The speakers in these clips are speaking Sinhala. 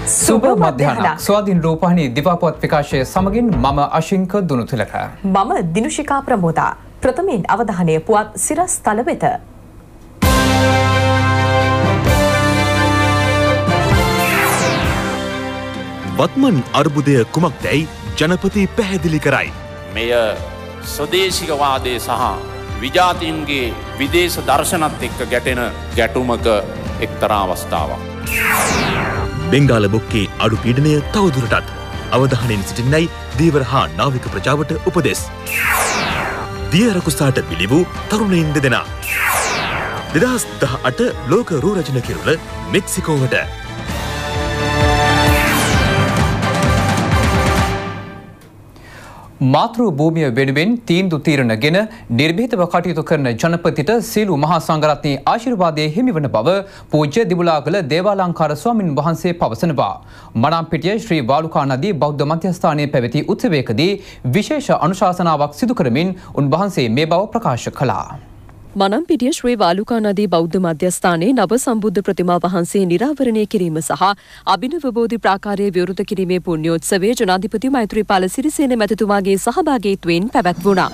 සුබ මධ්‍යහනක් ස්වාධීන රූපවාහිනී දිවාපුවත් විකාශය සමගින් මම අශිංක දුනුතිලක මම දිනුෂිකා ප්‍රමෝදා ප්‍රථමයෙන් අවධානය පුවත් සිරස් තල වෙත වත්මන් අර්බුදය කුමක්දැයි ජනපති පැහැදිලි කරයි. මෙය ස්වදේශිකවාදය සහ විජාතීන්ගේ විදේශ දර්ශනත් එක්ක ගැටෙන ගැටුමක එක්තරා අවස්ථාවක්. බෙංගාල බොක්කේ අඩු පීඩනය තවදුරටත් අවධානයෙන් සිටින්නයි දීවර හා නාවික ප්‍රජාවට උපදෙස්. දිය රකුසාට බිලි වූ තරුණයින් දෙදෙනා 2018 ලෝක රූ රචන කිරුළ මෙක්සිකෝවට. මාතෘ භූමිය වෙනුවෙන් තීන්දුව තීරණගෙන නිර්භීතව කටයුතු කරන ජනපතිට සීලු මහා සංඝරත්නයේ ආශිර්වාදයේ හිමිවන බව පූජ්‍ය දිමුලාගල දේවාලංකාර ස්වාමින් වහන්සේ පවසනවා. මනාම්පිටිය ශ්‍රී වාලුකා නදී බෞද්ධ මධ්‍යස්ථානයේ පැවති උත්සවයකදී විශේෂ අනුශාසනාවක් සිදු කරමින් උන්වහන්සේ මේ බව ප්‍රකාශ කළා. මනම්පිටිය ශ්‍රී වාලුකා නදී බෞද්ධ මධ්‍යස්ථානයේ නව සම්බුද්ධ ප්‍රතිමා වහන්සේ නිරාවරණය කිරීම සහ අභිනව බෝධි ප්‍රාකාරය විවෘත කිරීමේ පුණ්‍යෝත්සවය ජනාධිපති මෛත්‍රීපාල සිරිසේන මැතිතුමාගේ සහභාගීත්වයෙන් පැවැත්වුණා.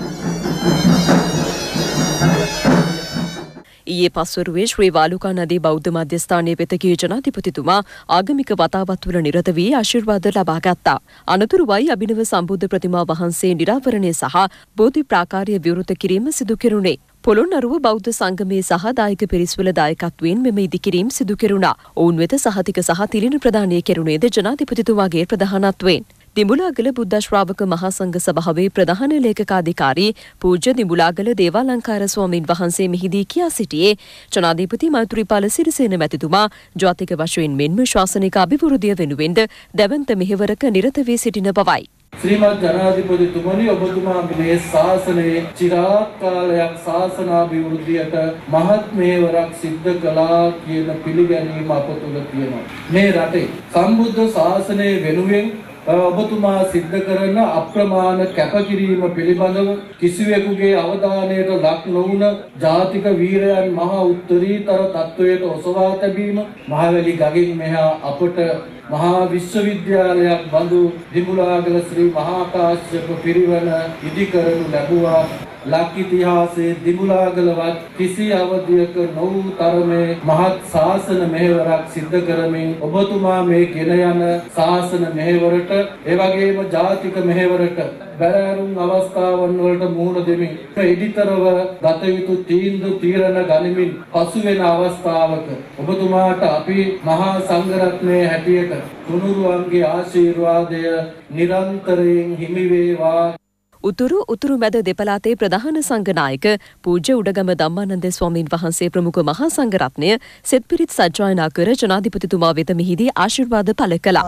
ඊයේ පස්වරුවේ ශ්‍රී වාලුකා නදී බෞද්ධ මධ්‍යස්ථානයේ වෙත ගිය ජනාධිපතිතුමා ආගමික වතාවත්වල නිරත වී ආශිර්වාද ලබා ගත්තා. අනතුරුවයි අභිනව සම්බුද්ධ ප්‍රතිමා වහන්සේ නිරාවරණය සහ බෝධි ප්‍රාකාරය විවෘත කිරීම සිදු කෙරුණේ. පොළොන්නරුව බෞද්ධ සංගමයේ සහ දායක පිරිස්වල දායකත්වයෙන් මෙම ඉදිකිරීම සිදු කෙරුණා. ඔවුන් වෙත සහතික සහ තිලින ප්‍රදානය කෙරුණේද ජනාධිපතිතුමාගේ ප්‍රධානත්වයෙන්. දිඹුලාගල බුද්ධ ශ්‍රාවක මහා සංඝ සභාවේ ප්‍රධාන ලේකකාධිකාරී පූජ්‍ය දිඹුලාගල දේවාලංකාර ස්වාමීන් වහන්සේ මෙහිදී කියා සිටියේ ජනාධිපති මෛත්‍රීපාල සිරිසේන මැතිතුමා ජාතික වශයෙන් මෙන්ම ශාසනික අභිවෘද්ධිය වෙනුවෙන්ද දැවන්ත මෙහෙවරක නිරත වී සිටින බවයි. ශ්‍රීමත් ජනාධිපතිතුමනි ඔබතුමා මේ ශාසනයේ චිරාත් කාලයක් ශාසනාභිවෘද්ධියට මහත් මෙහෙවරක් සිද්ධ කළා කියන පිළිගැනීම අප තුළ තියෙනවා. මේ රටේ සම්බුද්ධ ශාසනය වෙනුවෙන් ඔබතුමා සිද්ධ කරන අප්‍රමාණ කැපකිරීම පිළිබඳව කිසිවෙකුගේ අවධානයට ලක් නොවුන ජාතික වීරයන් මහා උත්තරීතර තත්වයට ඔසවා තැබීම මහවැලි ගගින් මෙහා අපට මහා විශ්වවිද්‍යාලයක් බඳු දිඹුලාගල ශ්‍රී මහා කාශ්‍යප පිරිවන ඉදිකරනු ලැබුවා. ලක් ඉතිහාසයේ දිඹුලාගලවත් කිසි අවධියක නොවූ තරමේ මහත් ශාසන මෙහෙවරක් සිද්ධ කරමින් ඔබතුමා මේ ගෙන යන ශාසන මෙහෙවරට එවැගේම ජාතික මෙහෙවරට බැරෑරුම් අවස්ථාවන් වලට මුහුණ දෙමින් ඉදිතරව ගත යුතු තීන්දුව තීරණ ගනිමින් පසු වෙන අවස්ථාවක ඔබතුමාට අපි මහා සංඝරත්නයේ හැටියට තුනුරුවන්ගේ ආශිර්වාදය නිරන්තරයෙන් හිමි වේවා. උතුරු මැද දෙපළාතේ ප්‍රධාන සංඝනායක පූජ්‍ය උඩගම ධම්මානන්ද ස්වාමීන් වහන්සේ ප්‍රමුඛ මහා සංඝරත්නය සෙත් පිරිත් සජ්ජායනා කර ජනාධිපතිතුමා වෙත මෙහිදී ආශිර්වාද පළ කළා.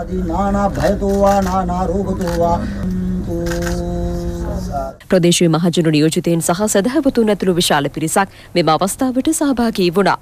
ප්‍රදේශීය මහජන නියෝජිතයින් සහ සදහවතුන් ඇතුළු විශාල පිරිසක් මෙම අවස්ථාවට සහභාගී වුණා.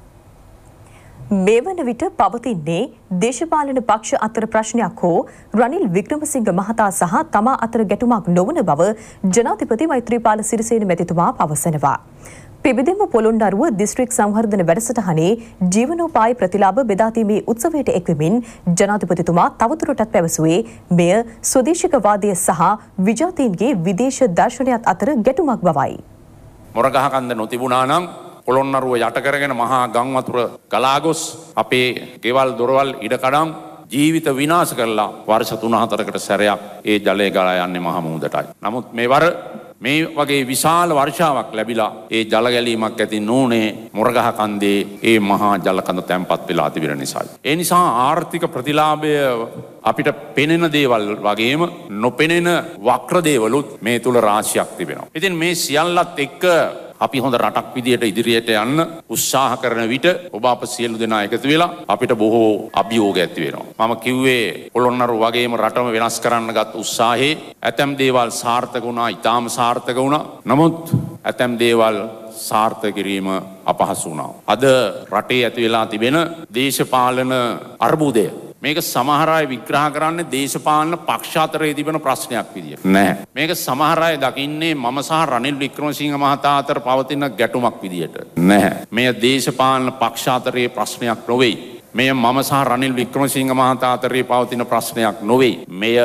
මේ වන විට පවතින්නේ දේශපාලන පක්ෂ අතර ප්‍රශ්නයක් හෝ රනිල් වික්‍රමසිංහ මහතා සහ තමා අතර ගැටුමක් නොවන බව ජනාධිපති මෛත්‍රීපාල සිරිසේන මැතිතුමා පවසනවා. පිබිදෙම පොළොන්නරුව දිස්ත්‍රික් සංවර්ධන වැඩසටහනේ ජීවනෝපාය ප්‍රතිලාභ බෙදා දීමේ උත්සවයට එක්වමින් ජනාධිපතිතුමා තවදුරටත් පැවසුවේ මෙය ස්වදේශිකවාදය සහ විජාතීන්ගේ විදේශ දර්ශනයත් අතර ගැටුමක් බවයි. මොරගහකන්ද නොතිබුණා නම් පොළොන්නරුව යට කරගෙන මහා ගම් වතුර ගලා ගොස් අපේ ගෙවල් දොරවල් ඉඩකඩම් ජීවිත විනාශ කරලා වර්ෂ 3-4කට සැරයක් ඒ ජලය ගලා යන්නේ මහා මුහුදටයි. නමුත් මේවර මේ වගේ විශාල වර්ෂාවක් ලැබිලා ඒ ජල ගැලීමක් ඇති නොඋනේ මොරගහ කන්දේ ඒ මහා ජල කඳ තැන්පත් වෙලා තිබෙන නිසායි. ඒ නිසා ආර්ථික ප්‍රතිලාභය අපිට පෙනෙන දේවල් වගේම නොපෙනෙන වක්‍ර දේවලුත් මේ තුල රාශියක් තිබෙනවා. ඉතින් මේ සියල්ලත් එක්ක අපි හොඳ රටක් විදියට ඉදිරියට යන්න උත්සාහ කරන විට ඔබ අප සියලු දෙනා එකතු වෙලා අපිට බොහෝ අභියෝග ඇති වෙනවා. මම කිව්වේ පොළොන්නරුව වගේම රටම වෙනස් කරන්න ගත් උත්සාහයේ ඇතැම් දේවල් සාර්ථක වුණා, ඊටාම සාර්ථක වුණා. නමුත් ඇතැම් දේවල් සාර්ථක කිරීම අපහසු වුණා. අද රටේ ඇති වෙලා තිබෙන දේශපාලන අර්බුදය මේක සමහර අය විග්‍රහ කරන්නේ දේශපාලන පක්ෂ අතරේ තිබෙන ප්‍රශ්නයක් විදියට. නෑ. මේක සමහර අය දකින්නේ මම සහ රනිල් වික්‍රමසිංහ මහතා අතර පවතින ගැටුමක් විදියට. නෑ. මේ දේශපාලන පක්ෂ අතරේ ප්‍රශ්නයක් නොවේ. මෙය මම සහ රනිල් වික්‍රමසිංහ මහතා අතරේ පවතින ප්‍රශ්නයක් නොවේ. මෙය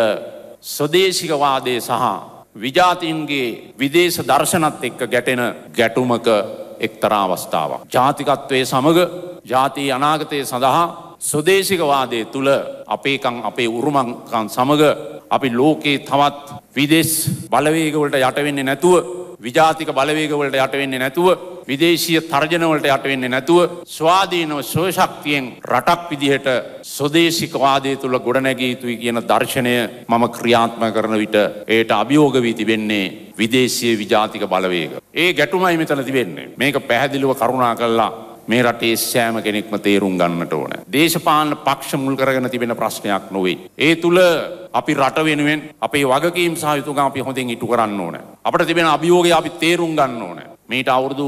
ස්වදේශිකවාදයේ සහ විජාතීන්ගේ විදේශ දර්ශනත් එක්ක ගැටෙන ගැටුමක එක්තරා අවස්ථාවක්. ජාතිකත්වයේ සමග ජාතිය අනාගතය සඳහා ස්වදේශිකවාදයේ තුල අපේකම් අපේ උරුමකම් සමග අපි ලෝකේ තවත් විදේශ බලවේග වලට යට වෙන්නේ නැතුව විජාතික බලවේග වලට යට වෙන්නේ නැතුව විදේශීය තර්ජන වලට යට වෙන්නේ නැතුව ස්වාධීනව ස්වශක්තියෙන් රටක් විදිහට ස්වදේශිකවාදයේ තුල ගොඩනැගිය යුතුයි කියන දර්ශනය මම ක්‍රියාත්මක කරන විට ඒට අභියෝග වී තිබෙන්නේ විදේශීය විජාතික බලවේග. ඒ ගැටුමයි මෙතන තිබෙන්නේ. මේක පැහැදිලිව කරුණා කළා මේ රටේ සෑම කෙනෙක්ම තේරුම් ගන්නට ඕන. දේශපාලන පක්ෂ මුල් කරගෙන තිබෙන ප්‍රශ්නයක් නොවේ. ඒ තුල අපි රට වෙනුවෙන් අපේ වගකීම් සහ යුතුකම් අපි හොඳින් ඉටු කරන්න ඕන. අපිට තිබෙන අභියෝගය අපි තේරුම් ගන්න ඕන. මීට අවුරුදු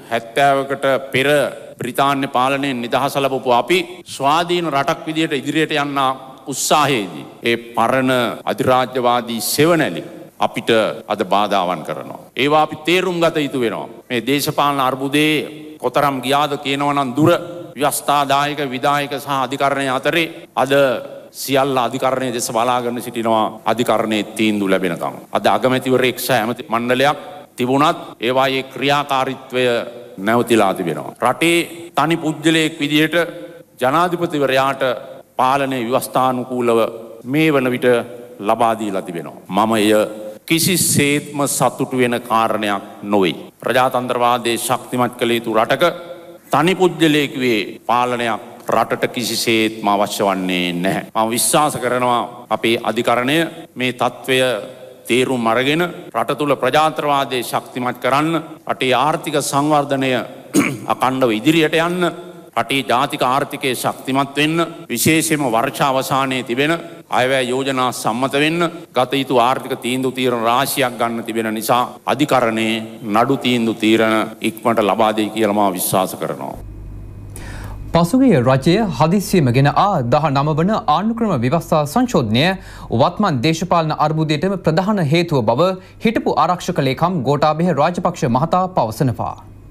70කට පෙර බ්‍රිතාන්‍ය පාලනයෙන් නිදහස ලැබපු අපි ස්වාධීන රටක් විදියට ඉදිරියට යන්න උත්සාහයේදී ඒ පරණ අධිරාජ්‍යවාදී සෙවණැලි අපිට අද බාධාවන් කරනවා. ඒවා අපි තේරුම් ගත යුතු වෙනවා. මේ දේශපාලන අර්බුදයේ කොතරම් ගියාද කියනවනම් දුර ව්‍යවස්ථාදායක විධායක සහ අධිකරණය අතරේ අද සියල්ල අධිකරණයේ දෙස බලාගෙන සිටිනවා අධිකරණයේ තීන්දුව ලැබෙනකම්. අද අගමැතිවරයෙක් සහ ඇමති මණ්ඩලයක් තිබුණත් ඒවායේ ක්‍රියාකාරීත්වය නැවතිලා තිබෙනවා. රටේ තනි පුද්ගලයෙක් විදිහට ජනාධිපතිවරයාට පාලනයේ ව්‍යවස්ථානුකූලව මේ වන විට ලබා දීලා තිබෙනවා. මම එය කිසිසේත්ම සතුටු වෙන කාරණයක් නොවේ. ප්‍රජාතන්ත්‍රවාදයේ ශක්තිමත් කළ යුතු රටක තනි පුද්ගලයෙකුගේ පාලනයක් රටට කිසිසේත්ම අවශ්‍ය වන්නේ නැහැ. මම විශ්වාස කරනවා අපේ අධිකරණය මේ තත්ත්වය තේරුම් අරගෙන රට තුල ප්‍රජාතන්ත්‍රවාදයේ ශක්තිමත් කරන්න, රටේ ආර්ථික සංවර්ධනය අඛණ්ඩව ඉදිරියට යන්න, රටේ ජාතික ආර්ථිකයේ ශක්තිමත් වෙන්න, විශේෂයෙන්ම වර්ෂ අවසානයේ තිබෙන අයවැය යෝජනා සම්මත වෙන්න ගත යුතු ආර්ථික තීන්දුව තීරණ රාශියක් ගන්න තිබෙන නිසා අධිකරණයේ නඩු තීන්දුව තීරණ ඉක්මනට ලබා දෙයි කියලා මම විශ්වාස කරනවා. පසුගිය රජය හදිස්සියම ගෙන 19 වන ආණ්ඩුක්‍රම ව්‍යවස්ථා සංශෝධනය වත්මන් දේශපාලන අර්බුදයටම ප්‍රධාන හේතුව බව හිටපු ආරක්ෂක ලේකම් ගෝඨාභය රාජපක්ෂ මහතා පවසනවා.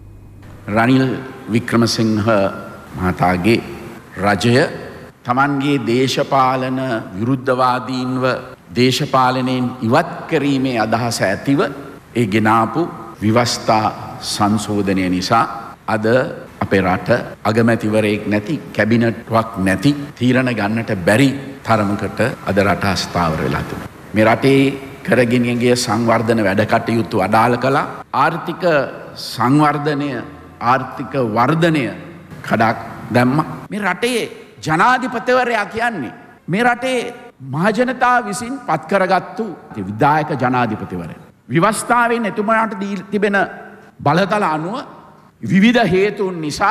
රනිල් වික්‍රමසිංහ මහතාගේ රජය තමන්ගේ දේශපාලන විරුද්ධවාදීන්ව දේශපාලනයෙන් ඉවත් කිරීමේ අදහස ඇතිව ඒ ගෙනාපු ව්‍යවස්ථා සංශෝධනය නිසා අද අපේ රට අගමැතිවරයෙක් නැති කැබිනට්වක් නැති තීරණ ගන්නට බැරි තරමකට අද රට අස්ථාවර වෙලා තිබෙනවා. මේ රටේ කරගෙන ගිය සංවර්ධන වැඩ කටයුතු අඩාල කළා. ආර්ථික සංවර්ධනය ආර්ථික වර්ධනය කඩක් දැම්මා. මේ රටේ ජනාධිපතිවරයා කියන්නේ මේ රටේ මහජනතාව විසින් පත් කරගත්තු විධායක ජනාධිපතිවරයා. ව්‍යවස්ථාවෙන් එතුමාට දී තිබෙන බලතල අනුව විවිධ හේතුන් නිසා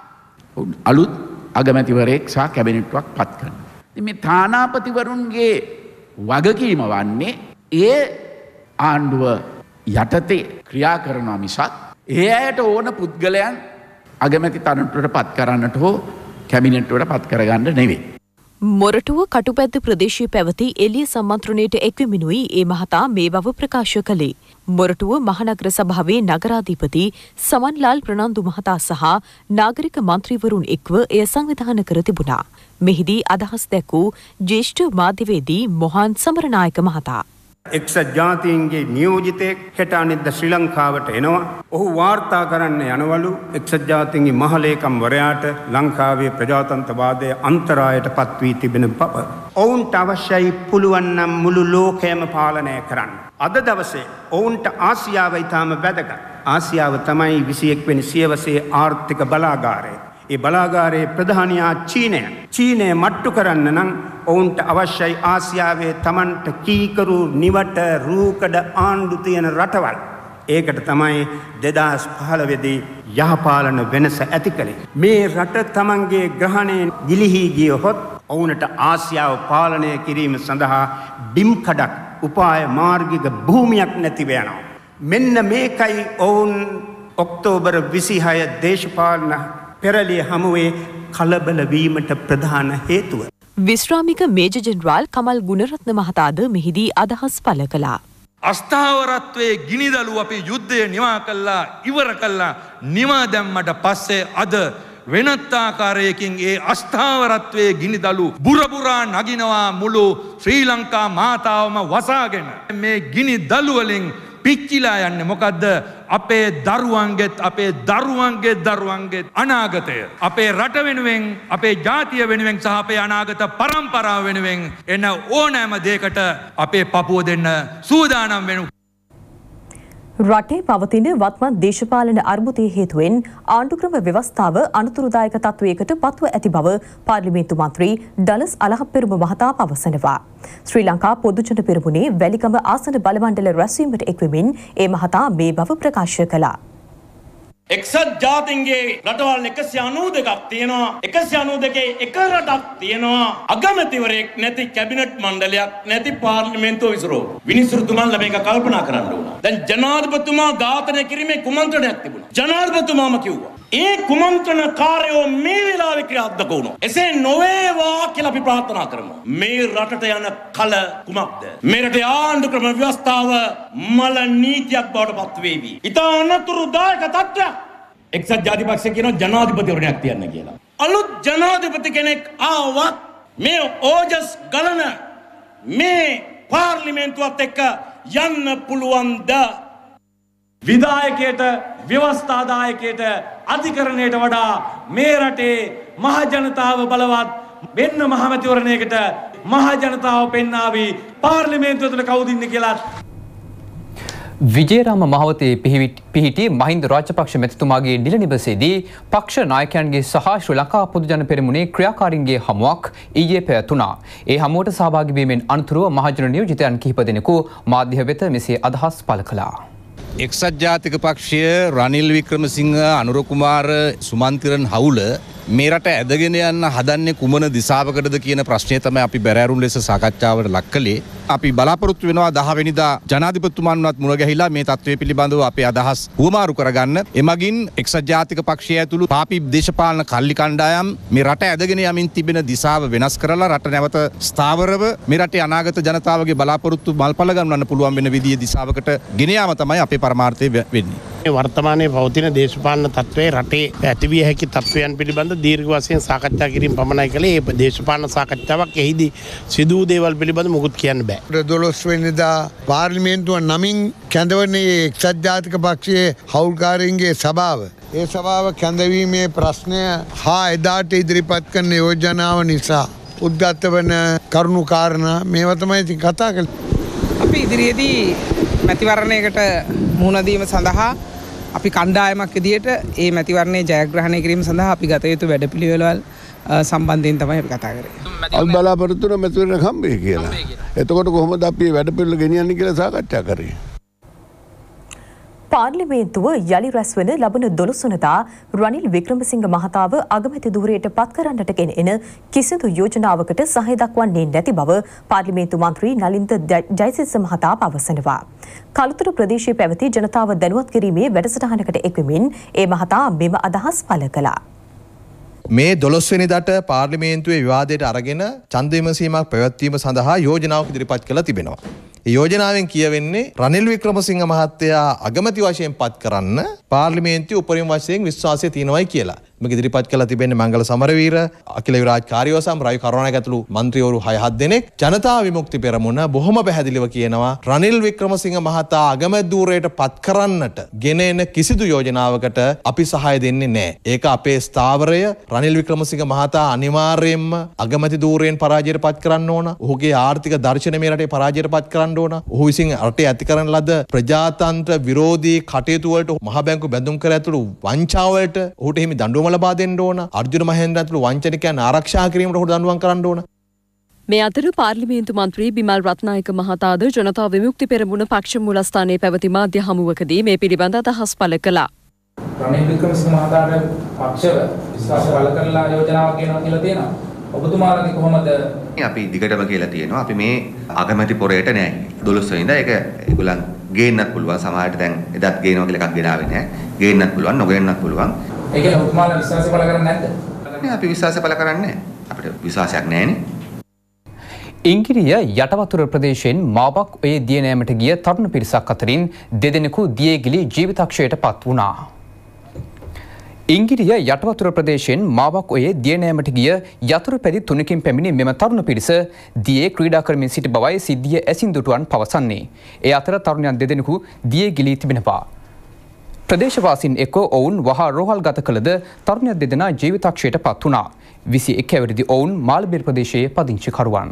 අලුත් අගමැතිවරයෙක් සහ කැබිනට්වක් පත් කරනවා. මේ තානාපතිවරුන්ගේ වගකීම වන්නේ ඒ ආණ්ඩුව යටතේ ක්‍රියා කරනවා මිසක් ඒ අයට ඕන පුද්ගලයන් අගමැති තනතුරට පත් කරන්නට හෝ කැබිනට්වට පත් කරගන්න නෙවෙයි. මොරටුව කටුපැද්ද ප්‍රදේශයේ පැවති එළිය සම්මන්ත්‍රණයට එක්වෙමිනුයි ඒ මහතා මේ බව ප්‍රකාශ කළේ. මොරටුව මහනගර සභාවේ නගරාධිපති සමන්ලාල් ප්‍රනන්දු මහතා සහ නාගරික මන්ත්‍රීවරුන් එක්ව එය සංවිධානය කර තිබුණා. මෙහිදී අදහස් දැක්වූ ජ්‍යෙෂ්ඨ මාධ්‍යවේදී මොහන් සමරනායක මහතා. එක්සත් ජාතීන්ගේ නියෝජිතයෙක් හෙට අනිද්දා ශ්‍රී ලංකාවට එනවා. ඔහු වාර්තා කරන්න යනවලු එක්සත් ජාතීන්ගේ මහලේකම්වරයාට ලංකාවේ ප්‍රජාතන්ත්‍රවාදයේ අන්තරායට පත් වී තිබෙන බව. ඔවුන්ට අවශ්‍යයි පුළුවන් නම් මුළු ලෝකයම පාලනය කරන්න. අද දවසේ ඔවුන්ට ආසියාව ඉතාම වැදගත්. ආසියාව තමයි 21 වෙනි සියවසේ ආර්ථික බලාගාරය. ඒ බලාගාරයේ ප්‍රධානියා චීනය. චීනය මට්ටු කරන්න නම් ඔවුන්ට අවශ්‍යයි ආසියාවේ තමන්ට කීකරු නිවට රූකඩ ආණ්ඩු තියෙන රටවල්. ඒකට තමයි 2015 දී යහපාලන වෙනස ඇති කළේ. මේ රට තමන්ගේ ග්‍රහණයෙන් ගිලිහි ගියහොත් ඔවුන්ට ආසියාව පාලනය කිරීම සඳහා බිම්කඩක් උපාය මාර්ගික භූමියක් නැතිව යනවා. මෙන්න මේකයි ඔවුන් ඔක්තෝබර් 26 දේශපාලන පෙරළිය හමුවේ කලබල වීමට ප්‍රධාන හේතුව. විශ්‍රාමික මේජර් ජෙනරාල් කමල් ගුණරත්න මහතාද මෙහිදී අදහස් පළ කළා. අස්ථාවරත්වයේ ගිනිදළු අපි යුද්ධය නිවා කළා ඉවර කළා නිවා දැම්මට පස්සේ අද වෙනත් ආකාරයකින් ඒ අස්ථාවරත්වයේ ගිනිදළු බුරබුරා නගිනවා මුළු ශ්‍රී ලංකා මාතාවම වසාගෙන. මේ ගිනිදළු වලින් පිච්චිලා යන්නේ මොකද්ද? අපේ දරුවන්ගේ අනාගතය. අපේ රට වෙනුවෙන්, අපේ ජාතිය වෙනුවෙන් සහ අපේ අනාගත පරම්පරාව වෙනුවෙන් එන ඕනෑම දෙයකට අපේ පපුව දෙන්න සූදානම් වෙනවා. රටේ පවතින වත්මන් දේශපාලන අර්බුදය හේතුවෙන් ආණ්ඩුක්‍රම ව්‍යවස්ථාව අනතුරුදායක තත්වයකට පත්ව ඇති බව පාර්ලිමේන්තු මන්ත්‍රී ඩලස් අලහප්පෙරුම මහතා පවසනවා. ශ්‍රී ලංකා පොදුජන පෙරමුණේ වැලිකම ආසන බලමණ්ඩල රැස්වීමට එක්වෙමින් ඒ මහතා මේ බව ප්‍රකාශ කළා. එක්සත් ජාතීන්ගේ රටවල් 192ක් තියෙනවා. 192 එක රටක් තියෙනවා. අගමැතිවරයෙක් නැති කැබිනට් මණ්ඩලයක් නැති පාර්ලිමේන්තුව විසිරෝ. විනිසුරුතුමන්ලා මේක කල්පනා කරන්න ඕන. දැන් ජනාධිපතිතුමා ඝාතනය කිරීමේ කුමන්ත්‍රණයක් තිබුණා. ජනාධිපතිතුමාම කිව්වා ඒ කුමන්ත්‍රණකාරයෝ මේ වෙලාවේ ක්‍රියාත්මක වුණා. එසේ නොවේවා කියලා අපි ප්‍රාර්ථනා කරමු. මේ රටට යන කල කුමක්ද? මේ රටේ ආණ්ඩුක්‍රම ව්‍යවස්ථාව මල නීතියක් බවට පත් වේවි. ඊට අනතුරුදායක තත්ත්වයක්. එක්සත් ජාතිපක්ෂය කියනවා ජනාධිපතිවරණයක් තියන්න කියලා. අලුත් ජනාධිපති කෙනෙක් ආවත් මේ ඕජස් ගලන මේ පාර්ලිමේන්තුවත් එක්ක යන්න පුළුවන්ද? විධායකයට, ව්‍යවස්ථාදායකයට, අධිකරණයට වඩා මේ රටේ මහ ජනතාව බලවත් වෙන්න මහමැතිවරණයකට මහ ජනතාව පෙන්නාවි පාර්ලිමේන්තුව තුළ කවුද ඉන්නේ කියලා. විජේරාම මහවතේ පිහිටි මහින්ද රාජපක්ෂ මැතිතුමාගේ නිල නිවසේදී පක්ෂ නායකයන්ගේ සහ ශ්‍රී ලංකා පොදුජන පෙරමුණේ ක්‍රියාකාරීන්ගේ හමුවක් ඊයේ පැවැතුණා. ඒ හමුවට සහභාගී වීමෙන් අනතුරුව මහජන නියෝජිතයන් කිහිප දෙනෙකු මාධ්‍ය වෙත මෙසේ අදහස් පළ කළා. එක්සත් ජාතික පක්ෂය රනිල් වික්‍රමසිංහ අනුර කුමාර සුමන්තිරන් හවුල මේ රට ඇදගෙන යන්න හදන්නේ කුමන දිශාවකටද කියන ප්‍රශ්නය තමයි අපි බැරෑරුම් ලෙස සාකච්ඡාවට ලක් කළේ. අපි බලාපොරොත්තු වෙනවා 10 වෙනිදා ජනාධිපතිතුමන්වත් මුණ ගැහිලා මේ තත්ත්වය පිළිබඳව අපේ අදහස් හුවමාරු කරගන්න. එමගින් එක්සත් ජාතික පක්ෂය ඇතුළු පාපී දේශපාලන කල්ලි කණ්ඩායම් මේ රට ඇදගෙන යමින් තිබෙන දිශාව වෙනස් කරලා රට නැවත ස්ථාවරව මේ රටේ අනාගත ජනතාවගේ බලාපොරොත්තු මල්පල ගන්නවන්න පුළුවන් වෙන විදිහේ දිශාවකට ගෙන යාම තමයි අපේ පරමාර්ථය වෙන්නේ. වර්තමානයේ පවතින දේශපාලන තත්ත්වයේ රටේ ඇතිවිය හැකි තත්ත්වයන් පිළිබඳ දීර්ඝ වශයෙන් සාකච්ඡා කිරීම පමණයි කළේ. ඒ දේශපාලන සාකච්ඡාවක් එහිදී සිදු වූ දේවල් පිළිබඳ මුකුත් කියන්න බෑ. 12 වෙනිදා පාර්ලිමේන්තුව නමින් කැඳවන්නේ එක්සත් ජාතික පක්ෂයේ හවුල්කාරීන්ගේ සභාව. ඒ සභාව කැඳවීමේ ප්‍රශ්නය හා එදාට ඉදිරිපත් කරන යෝජනාව නිසා උද්ගත වන කරුණු කාරණා මේවා තමයි ඉතින් කතා කළේ. අපි ඉදිරියේදී මැතිවරණයකට මුහුණ දීම සඳහා අපි කණ්ඩායමක් විදියට ඒ මැතිවරණය ජයග්‍රහණය කිරීම සඳහා අපි ගත යුතු වැඩපිළිවෙළවල් සම්බන්ධයෙන් තමයි අපි කතා කරේ. අපි බලාපොරොත්තු වෙන මැතිවරණ හම්බෙයි කියලා. එතකොට කොහොමද අපි වැඩපිළිවෙළ ගෙනියන්නේ කියලා සාකච්ඡා කරේ. පාර්ලිමේන්තුව යළි රැස්වන ලබන 12 වනදා රනිල් වික්‍රමසිංහ මහතාව අගමැති ධූරයට පත් කරන්නට ගෙන එන කිසිදු යෝජනාවකට සහය දක්වන්නේ නැති බව පාර්ලිමේන්තු මන්ත්‍රී නලින්ද ජයසිංහ මහතා පවසනවා. කළුතර ප්‍රදේශයේ පැවති ජනතාව දැනුවත් කිරීමේ වැඩසටහනකට එක්වෙමින් ඒ මහතා මෙම අදහස් පළ කළා. මේ 12 වෙනිදාට පාර්ලිමේන්තුවේ විවාදයට අරගෙන ඡන්ද විමසීමක් පැවැත්වීම සඳහා යෝජනාවක් ඉදිරිපත් කළා තිබෙනවා. ඒ යෝජනාවෙන් කියවෙන්නේ රනිල් වික්‍රමසිංහ මහත්තයා අගමැති වශයෙන් පත් කරන්න පාර්ලිමේන්තුවේ උපරිම වශයෙන් විශ්වාසය තියෙනවායි කියලා. මේක ඉදිරිපත් කළා තිබෙන්නේ මංගල සමරවීර, අකිල විරාජ් කාර්යවසම්, රවි කරුණානායක ඇතුළු മന്ത്രിවරු 6-7 දෙනෙක්. ජනතා විමුක්ති පෙරමුණ බොහොම පැහැදිලිව කියනවා රනිල් වික්‍රමසිංහ මහතා අගමැති ධූරයට පත් කරන්නට ගෙන එන කිසිදු යෝජනාවකට අපි සහාය දෙන්නේ නැහැ. ඒක අපේ ස්ථාවරය. රනිල් වික්‍රමසිංහ මහතා අනිවාර්යයෙන්ම අගමැති ධූරයෙන් පරාජයට පත් කරන්න ඕන. ඔහුගේ ආර්ථික දර්ශනය මේ රටේ පරාජයට පත් කරන්න ඕන. ඔහු විසින් රටේ ඇති කරන ලද ප්‍රජාතන්ත්‍ර විරෝධී කටයුතු වලට මහ බැංකු බැඳුම් කර ඇතුළු වංචාවලට ඔහුට හිමි දඬුවම ලබා දෙන්න ඕන. අර්ජුන මහේන්ද්‍ර ඇතුළු වංචනිකයන් ආරක්ෂා කිරීමට ඔහුට දඬුවම් කරන්න ඕන. මේ අතර පාර්ලිමේන්තු මන්ත්‍රී බිමල් රත්නායක මහතාද ජනතා විමුක්ති පෙරමුණ පක්ෂ මූලස්ථානයේ පැවති මාධ්‍ය හමුවකදී මේ පිළිබඳ අදහස් පළ කළා. රනිල් වික්‍රමසිංහ මහතාට පක්ෂව විශ්වාස පළ කරලා යෝජනාවක් ගෙනවා කියලා තියෙනවා. ඔබතුමාලගේ කොහොමද? අපි දිගටම කියලා තියෙනවා අපි මේ අගමැති පොරේට නෑ 12 වෙනිදා ඒක ඒගොල්ලන් ගේන්නත් පුළුවන්. සමහරට දැන් එදත් ගේනවා කියලා එකක් ගෙනාවේ නෑ. ගේන්නත් පුළුවන් නොගේන්නත් පුළුවන්. ඒ කියන්නේ ඔබතුමාලා විශ්වාසය පළ කරන්නේ නැද්ද? නෑ අපි විශ්වාසය පළ කරන්නේ නෑ. අපිට විශ්වාසයක් නෑනේ. ඉංගිරිය යටවතුර ප්‍රදේශයෙන් මාවක් ඔය දිය නෑමට ගිය තරුණ පිරිසක් අතරින් දෙදෙනෙකු දියේගිලි ජීවිතක්ෂයට පත් වුණා. ඉංගිරිය යටවතුර ප්‍රදේශයෙන් මාවක් ඔයේ දියනෑමට ගිය යතුරු පැදි 3කින් පැමිණි මෙම තරුණ පිරිස දියේ ක්‍රීඩා කරමින් සිටි බවයි සිද්ධිය ඇසින් දුටුවන් පවසන්නේ. ඒ අතර තරුණයන් දෙදෙනෙකු දියේ ගිලී තිබෙනවා. ප්‍රදේශවාසීන් එක්ක ඔවුන් වහා රෝහල් ගත කළද තරුණයන් දෙදෙනා ජීවිතක්ෂයට පත් වුණා. 21 අවුරුදු ඔවුන් මාල්බේර ප්‍රදේශයේ පදිංචිකරුවන්.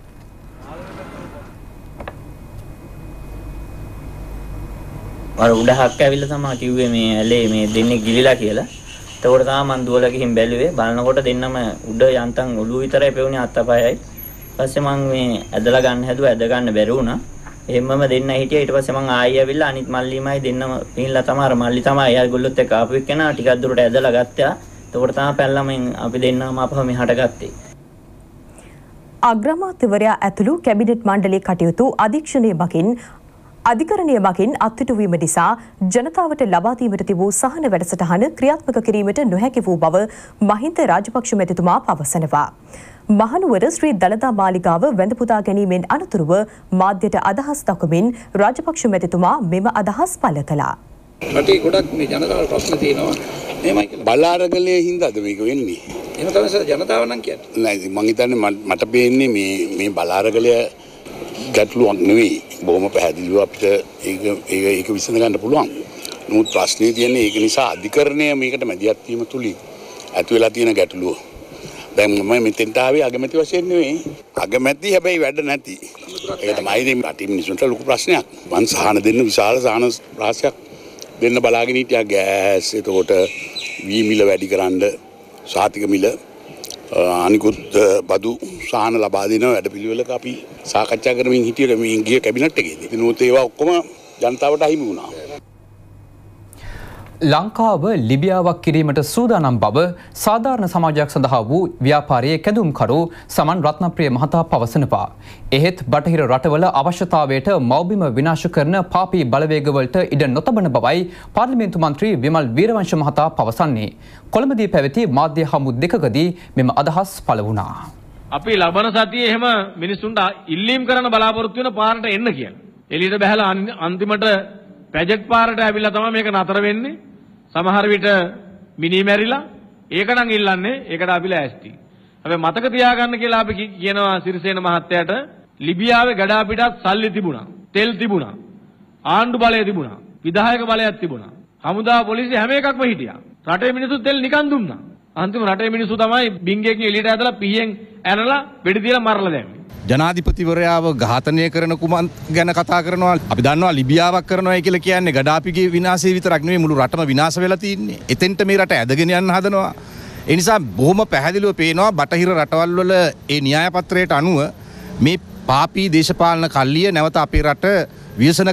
අර උඩහක් ඇවිල්ලා තමයි කිව්වේ මේ ඇලේ මේ දෙන්නේ ගිලිලා කියලා. එතකොට තමයි මං දුවලා ගිහින් බැලුවේ. බලනකොට දෙන්නම උඩ යන්තම් ඔළුව විතරයි පෙවුනේ අත්තපයයි. ඊපස්සේ මං මේ ඇදලා ගන්න හැදුවා. ඇද ගන්න බැරි වුණා. එහෙමම දෙන්න හිටියා. ඊට පස්සේ මං ආයෙ ඇවිල්ලා අනිත් මල්ලිමයි දෙන්නම පින්ලා තමයි අර මල්ලි තමයි එයාගොල්ලොත් එක්ක ආපු එක්කෙනා ටිකක් දුරට ඇදලා ගත්තා. එතකොට තමයි පැල්ලම අපි දෙන්නම අපව මෙහාට ගත්තේ. අග්‍රාමාත්‍යවරයා ඇතුළු කැබිනට් මණ්ඩලයේ කටයුතු අධිකරණය මගින් අත්හිටුවීම නිසා ජනතාවට ලබා දීමට තිබූ සහන වැඩසටහන ක්‍රියාත්මක කිරීමට නොහැකි වූ බව මහින්ද රාජපක්ෂ මැතිතුමා පවසනවා. මහනුවර ශ්‍රී දළදා මාලිගාව වැඳ පුදා ගැනීමෙන් අනතුරුව මාධ්‍යට අදහස් දක්වමින් රාජපක්ෂ මැතිතුමා මෙම අදහස් පළ කළා. රටේ ගොඩක් මේ ජනතාවට ප්‍රශ්න තියෙනවා. මේමයි කියලා. බලාරගලයේ හින්දාද මේක වෙන්නේ? එහෙම තමයි ජනතාව නම් කියන්නේ. නෑ මං හිතන්නේ මට පේන්නේ මේ බලාරගලය ගැටලුවක් නෙවෙයි. බොහොම පැහැදිලිව අපිට ඒක විසඳ ගන්න පුළුවන්. නමුත් ප්‍රශ්නේ තියෙන්නේ ඒක නිසා අධිකරණය මේකට මැදිහත් වීම තුලින් ඇති වෙලා තියෙන ගැටලුව. දැන් මම මෙතෙන්ට ආවේ අගමැති වශයෙන් නෙවෙයි. අගමැති හැබැයි වැඩ නැති. ඒක තමයි ඉතින් රටේ මිනිසුන්ට ලොකු ප්‍රශ්නයක්. මං සහන දෙන්න විශාල සහන රාශියක් දෙන්න බලාගෙන හිටියා. ගෑස් එතකොට වී මිල වැඩිකරන්න සාතික මිල අනිකුත් බදු සහන ලබා දෙන වැඩපිළිවෙලක අපි සාකච්ඡා කරමින් හිටියේ මේ ගිය කැබිනට් එකේදී. ඉතින් උත් ඒවා ඔක්කොම ජනතාවට අහිමි වුණා. ලංකාව ලිබියාවක් කිරීමට සූදානම් බව සාධාරණ සමාජයක් සඳහා වූ ව්‍යාපාරයේ කැඳවුම්කරු සමන් රත්නප්‍රිය මහතා පවසනවා. එහෙත් බටහිර රටවල අවශ්‍යතාවයට මව්බිම විනාශ කරන පාපී බලවේගවලට ඉඩ නොතබන බවයි පාර්ලිමේන්තු මන්ත්‍රී විමල් වීරවංශ මහතා පවසන්නේ. කොළඹදී පැවති මාධ්‍ය හමු දෙකකදී මෙම අදහස් පළ වුණා. අපි ලබන සතියේ එහෙම මිනිස්සුන්ට ඉල්ලීම් කරන බලාපොරොත්තු වෙන පාරට එන්න කියලා. එළියට බහැලා අන්තිමට ප්‍රොජෙක්ට් පාරට ඇවිල්ලා තමයි මේක නතර වෙන්නේ. සමහර විට මිනි මැරිලා ඒක නම් ඉල්ලන්නේ ඒකට අපි ලෑස්ති. හැබැයි මතක තියාගන්න කියලා අපි කියනවා සිරිසේන මහත්තයාට ලිබියාවේ ගඩා පිටත් සල්ලි තිබුණා, තෙල් තිබුණා, ආණ්ඩු බලය තිබුණා, විධායක බලයක් තිබුණා, හමුදා පොලිසිය හැම එකක්ම හිටියා. රටේ මිනිස්සු තෙල් නිකන් දුන්නා. අන්තිම රටේ මිනිස්සු තමයි බින්ගෙකින් එළියට ඇදලා පිහියෙන් ඇනලා වෙඩි තියලා මරලා දැම්මේ. ජනාධිපතිවරයාව ඝාතනය කරන කුමන් ගැන කතා කරනවා. අපි දන්නවා ලිබියාවක් කරනවා කියලා කියන්නේ ගඩාපිගේ විනාශය විතරක් නෙවෙයි මුළු රටම විනාශ වෙලා තියෙන්නේ. එතෙන්ට මේ රට ඇදගෙන යන්න හදනවා. ඒ නිසා බොහොම පැහැදිලිව පේනවා බටහිර රටවල් වල ඒ න්‍යාය පත්‍රයට අනුව මේ පාපී දේශපාලන කල්ලිය නැවත අපේ රට ව්‍යසන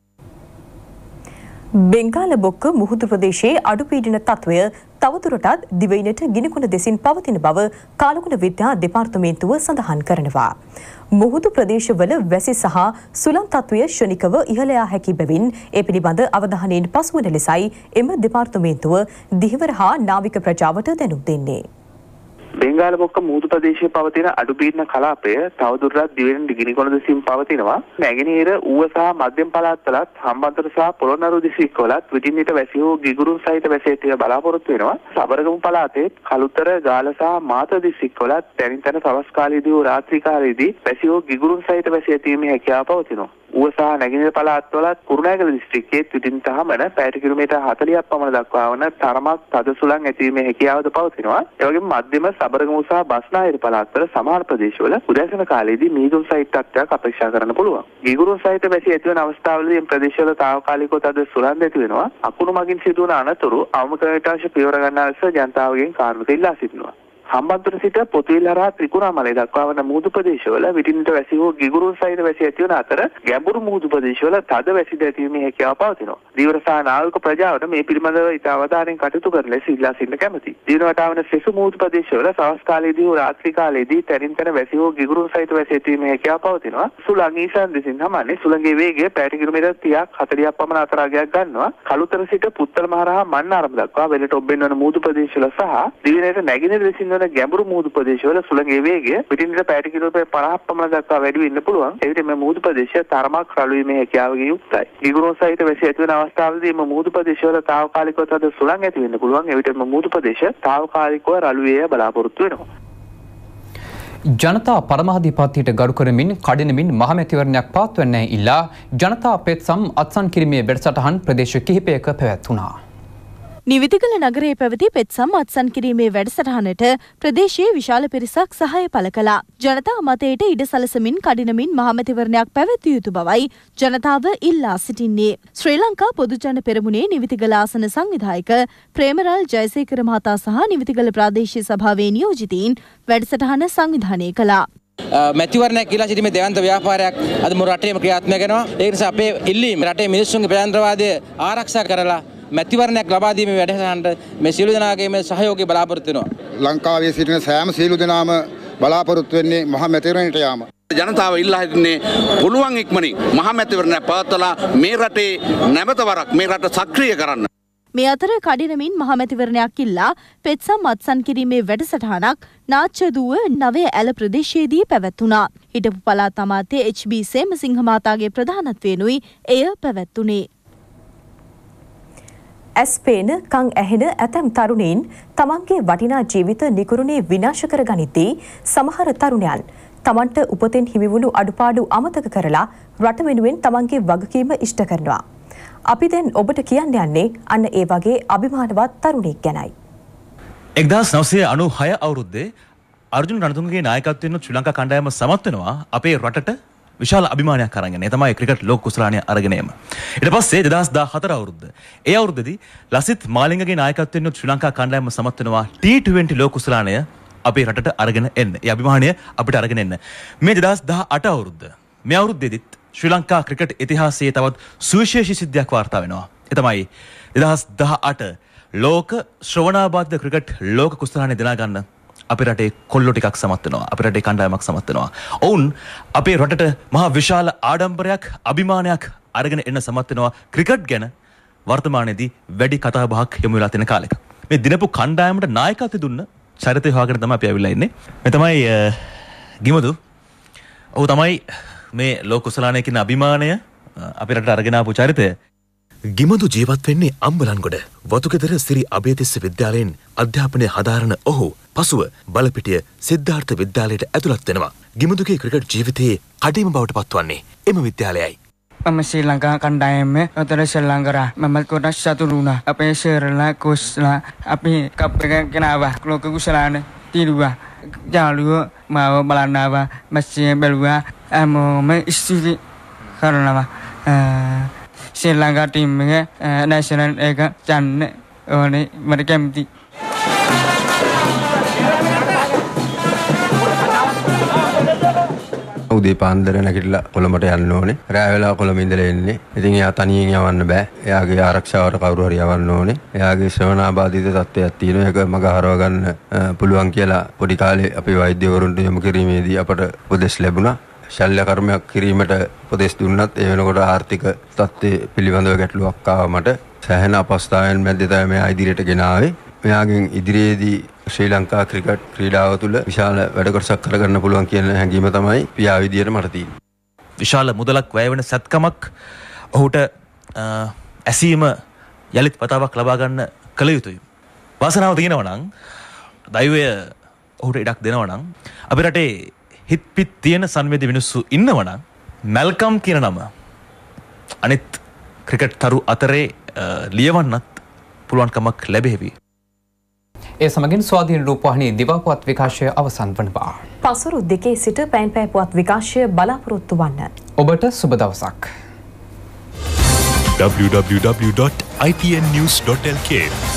බෙන්ගාල බොක්ක මුහුදු ප්‍රදේශයේ අඩුපීඩන තත්ත්වය තවදුරටත් දිවයිනට ගිනිකුණ දෙසින් පවතින බව කාලගුණ විද්‍යා දෙපාර්තමේන්තුව සඳහන් කරනවා. මුහුදු ප්‍රදේශවල වැසි සහ සුළං තත්ත්වය ශනිකව ඉහළ යා හැකි බැවින් ඒ පිළිබඳ අවධානයෙන් පසුවන ලෙසයි එම දෙපාර්තමේන්තුව දිහිවර හා නාවික ප්‍රජාවට දැනුම් දෙන්නේ. බෙන්ගාල බොක්ක මුහුදු ප්‍රදේශයේ පවතින අඩුපීඩන කලාපය තවදුරටත් දිවෙන ගිනිකොන දෙසින් පවතිනවා. නැගෙනහිර ඌව සහ මධ්‍යම පළාත්වලත් හම්බන්තොට සහ පොළොන්නරුව දිස්ත්‍රික්කවලත් විටින් විට වැසි හෝ ගිගුරුන් සහිත වැසි ඇතිව බලාපොරොත්තු වෙනවා. සබරගමු පළාතේ කළුතර ගාල සහ මාතර දිස්ත්‍රික්කවලත් තැනින් තැන සවස් කාලයේදී හෝ රාත්‍රී කාලයේදී වැසි හෝ ගිගුරුන් සහිත වැසි ඇතිවීමේ හැකියාව පවතිනවා. ඌව සහ නැගෙනහිර පළාත්වලත් කුරුණෑගල දිස්ත්‍රික්කයේ විටින් තහමන පැයට කිලෝමීටර් 40ක් පමණ දක්වා වන තරමක් තද සුළං ඇතිවීමේ හැකියාවද පවතිනවා. ඒ වගේම මධ්‍යම සබරගමු සහ බස්නාහිර පළාත්වල සමහර ප්‍රදේශවල උදෑසන කාලයේදී මීදුම් සහිත තත්ත්වයක් අපේක්ෂා කරන්න පුළුවන්. ගිගුරුන් සහිත වැසි ඇතිවන අවස්ථාවලදී මේ ප්‍රදේශවල తాවකාලිකව තද සුළං ඇති වෙනවා. අකුණු මගින් සිදුවන අනතුරු අවම කරන්නට අවශ්‍ය පියවර ගන්නා ලෙස ජනතාවගෙන් කාර්මික ඉල්ලා සිටිනවා. හම්බන්තොට සිට පොතුවිල් හරහා ත්‍රිකුණාමලය දක්වා වන මුහුදු ප්‍රදේශවල විටින් විට වැසි හෝ ගිගුරුන් සහිත වැසි ඇතිවන අතර ගැඹුරු මුහුදු ප්‍රදේශවල තද වැසි ඇතිවීමේ හැකියාව පවතිනවා. දීවර සහ නාවික ප්‍රජාවට මේ පිළිබඳව ඉතා අවධානයෙන් කටයුතු කරන ලෙස ඉල්ලා සිටින කැමැති. දින වටාවන සෙසු මුහුදු ප්‍රදේශවල සවස් කාලයේදී හෝ රාත්‍රී කාලයේදී තැනින් තැන වැසි හෝ ගිගුරුන් සහිත වැසි ඇතිවීමේ හැකියාව පවතිනවා. සුළං ඊශාන දෙසින් හමන්නේ සුළඟේ වේගය පැයට කිලෝමීටර් 30ක් 40ක් පමණ අතරාගයක් ගන්නවා. කළුතර සිට පුත්තල මහරහා මන්නාරම දක්වා වෙලට ඔබ්බෙන් වන මුහුදු ප්‍රදේශවල සහ දිවිනේට නැගෙනහිර දෙසින් වන තියෙන ගැඹුරු මුහුදු ප්‍රදේශවල සුළඟේ වේගය පිටින් පැයට කිලෝමීටර් 50ක් පමණ දක්වා වැඩි වෙන්න පුළුවන්. ඒ විදිහට මේ මුහුදු ප්‍රදේශය තරමක් රළු වීමේ හැකියාවකින් යුක්තයි. ගිගුරුන් සහිත වැසි ඇති වෙන අවස්ථාවලදී මේ මුහුදු ප්‍රදේශවල తాවකාලිකව තද සුළං ඇති වෙන්න පුළුවන්. ඒ විදිහට මේ මුහුදු ප්‍රදේශ తాවකාලිකව රළු වේය බලාපොරොත්තු වෙනවා. ජනතා පරමාධිපතියට ගරු කරමින් කඩිනමින් මහමැතිවරණයක් පවත්වන්නේ ඉල්ලා ජනතා පෙත්සම් අත්සන් කිරීමේ වැඩසටහන් ප්‍රදේශ කිහිපයක පැවැත්වුණා. නිවිතිගල නගරයේ පැවති පෙත්සම් අත්සන් කිරීමේ වැඩසටහනට ප්‍රදේශයේ විශාල පිරිසක් සහාය පළ කළා. ජනතා මතයට ඉඩ සලසමින් කඩිනමින් මහමැතිවරණයක් පැවැත්විය යුතු බවයි ජනතාව ඉල්ලා සිටින්නේ. ශ්‍රී ලංකා පොදුජන පෙරමුණේ නිවිතිගල ආසන සංවිධායක ප්‍රේමරාල් ජයසේකර මහතා සහ නිවිතිගල ප්‍රාදේශීය සභාවේ නියෝජිතයින් වැඩසටහන සංවිධානය කළා. මැතිවරණයක් කියලා සිටීමේ දෙවන්ත ව්‍යාපාරයක් අද මුළු රටේම ක්‍රියාත්මක වෙනවා. ඒ නිසා අපේ ඉල්ලීම රටේ මිනිස්සුන්ගේ ප්‍රජාතන්ත්‍රවාදය ආරක්ෂා කරලා මැතිවරණයක් ලබා දීමේ වැඩසටහනට මේ සියලු දෙනාගේ මේ සහයෝගය බලාපොරොත්තු වෙනවා. ලංකාවේ සිටින සෑම සියලු දෙනාම බලාපොරොත්තු වෙන්නේ මහා මැතිවරණයට යාම. ජනතාව ඉල්ලා හිටින්නේ පුළුවන් ඉක්මනින් මහා මැතිවරණයක් පවත්වලා මේ රටේ නැවත වරක් මේ රට සක්‍රිය කරන්න. මේ අතර කඩිනමින් මහමැතිවරණයක් ඉල්ලා පෙත්සම් අත්සන් කිරීමේ වැඩසටහනක් නාච්චදුව නවය ඇල ප්‍රදේශයේදී පැවැත්වුණා. හිටපු පළාත් අමාත්‍ය HB සේමසිංහ මහතාගේ ප්‍රධානත්වයෙනුයි එය පැවැත්වුණේ. ඇස් පේන කන් ඇහෙන ඇතැම් තරුණයින් තමන්ගේ වටිනා ජීවිත නිකුරුණේ විනාශ කර ගනිද්දී සමහර තරුණයන් තමන්ට උපතෙන් හිමිවුණු අඩුපාඩු අමතක කරලා රට වෙනුවෙන් තමන්ගේ වගකීම ඉෂ්ට කරනවා. අපි දැන් ඔබට කියන්න යන්නේ අන්න ඒ වගේ අභිමානවත් තරුණෙක් ගැනයි. 1996 අවුරුද්දේ අර්ජුන රණතුංගගේ නායකත්වයෙන් ශ්‍රී ලංකා කණ්ඩායම සමත් වෙනවා අපේ රටට විශාල අභිමානයක් අරගෙන. ඒ තමයි ක්‍රිකට් ලෝක කුසලානය අරගෙන එම. ඊට පස්සේ 2014 අවුරුද්ද. ඒ අවුරුද්දේදී ලසිත් මාලිංගගේ නායකත්වයෙන් ශ්‍රී ලංකා කණ්ඩායම සමත් වෙනවා T20 ලෝක කුසලානය අපේ රටට අරගෙන එන්න. ඒ අභිමානය අපිට අරගෙන එන්න. මේ 2018 අවුරුද්ද. මේ අවුරුද්දේදීත් ශ්‍රී ලංකා ක්‍රිකට් ඉතිහාසයේ තවත් සුවිශේෂී සිද්ධියක් වාර්තා වෙනවා. ඒ තමයි 2018 ලෝක ශ්‍රවණාබාධ ක්‍රිකට් ලෝක කුසලානය දිනා ගන්න අපේ රටේ කොල්ලෝ ටිකක් සමත් වෙනවා. අපේ රටේ කණ්ඩායමක් සමත් වෙනවා. ඔවුන් අපේ රටට මහා විශාල ආඩම්බරයක් අභිමානයක් අරගෙන එන්න සමත් වෙනවා. ක්‍රිකට් ගැන වර්තමානයේදී වැඩි කතා බහක් යොමු වෙලා තියෙන කාලෙක. මේ දිනපු කණ්ඩායමට නායකත්වය දුන්න චරිතය හොයාගෙන තමයි අපි ආවිල්ලා ඉන්නේ. මේ තමයි ගිමදු. ඔහු තමයි මේ ලෝක කුසලානය කියන අභිමානය අපේ රටට අරගෙන ආපු චරිතය. ගිමදු ජීවත් වෙන්නේ අම්බලන්ගොඩ වතුකෙදර සිරි අභයතිස්ස විද්‍යාලයෙන් අධ්‍යාපනය හදාරන ඔහු පසුව බලපිටිය සිද්ධාර්ථ විද්‍යාලයට ඇතුළත් වෙනවා. ගිමදුගේ ක්‍රිකට් ජීවිතයේ කඩිම බවට පත්වන්නේ එම විද්‍යාලයයි. මම ශ්‍රී ලංකා කණ්ඩායමේ අතර ශ්‍රී ලංකාව මම කොට සතුරුුණා. අපේ ශේරලා කුස්ලා අපි කප් එක ගෙනාවා. ලෝක කුසලාන තිරුවා. ජාලුවෝ මාව බලන්න ආවා. මැස්සිය බැලුවා. හැමෝම ස්තුති කරනවා. ශ්‍රී ලංකා ටීම් එක නැෂනල් එක යන්න ඕනේ මට කැමති. උදේ පාන්දර නැගිටලා කොළඹට යන්න ඕනේ. රෑ වෙලා කොළඹ ඉඳලා එන්නේ. ඉතින් එයා තනියෙන් යවන්න බෑ. එයාගේ ආරක්ෂාවට කවුරු හරි යවන්න ඕනේ. එයාගේ ශ්‍රවණාබාධිත තත්ත්වයක් තියෙනවා. ඒක මග හරව ගන්න පුළුවන් කියලා පොඩි කාලේ අපේ වෛද්‍යවරුන්ට යොමු කිරීමේදී අපට උපදෙස් ලැබුණා. ශල්‍ය කර්මයක් කිරීමට උපදෙස් දුන්නත් ඒ වෙනකොට ආර්ථික තත්ත්වයේ පිළිබඳව ගැටලුවක් ආවා මට. සෑහෙන අපස්ථායන් මැද්දේ තමයි මෙයා ඉදිරියට ගෙන ආවේ. මෙයාගෙන් ඉදිරියේදී ශ්‍රී ලංකා ක්‍රිකට් ක්‍රීඩාව තුළ විශාල වැඩ කොටසක් කරගන්න පුළුවන් කියන හැඟීම තමයි පියා විදියට මට තියෙන්නේ. විශාල මුදලක් වැය වෙන සත්කමක් ඔහුට ඇසීම යලිත් වතාවක් ලබා ගන්න කළ යුතුයි. වාසනාව තියෙනවා නම් දෛවය ඔහුට ඉඩක් දෙනවා නම් අපේ රටේ හිත් පිත් තියෙන සංවේදී මිනිස්සු ඉන්නවනම් මැල්කම් කියන නම අනිත් ක්‍රිකට් තරු අතරේ ලියවන්නත් පුළුවන්කමක් ලැබෙවි. ඒ සමගින් ස්වාධීන රූපවාහිනී දිවාපුවත් විකාශය අවසන් වනවා. පසුරු 2 සිට පැන් පැය පුවත් විකාශය බලාපොරොත්තු වන්න. ඔබට සුබ දවසක්. www.ipnnews.lk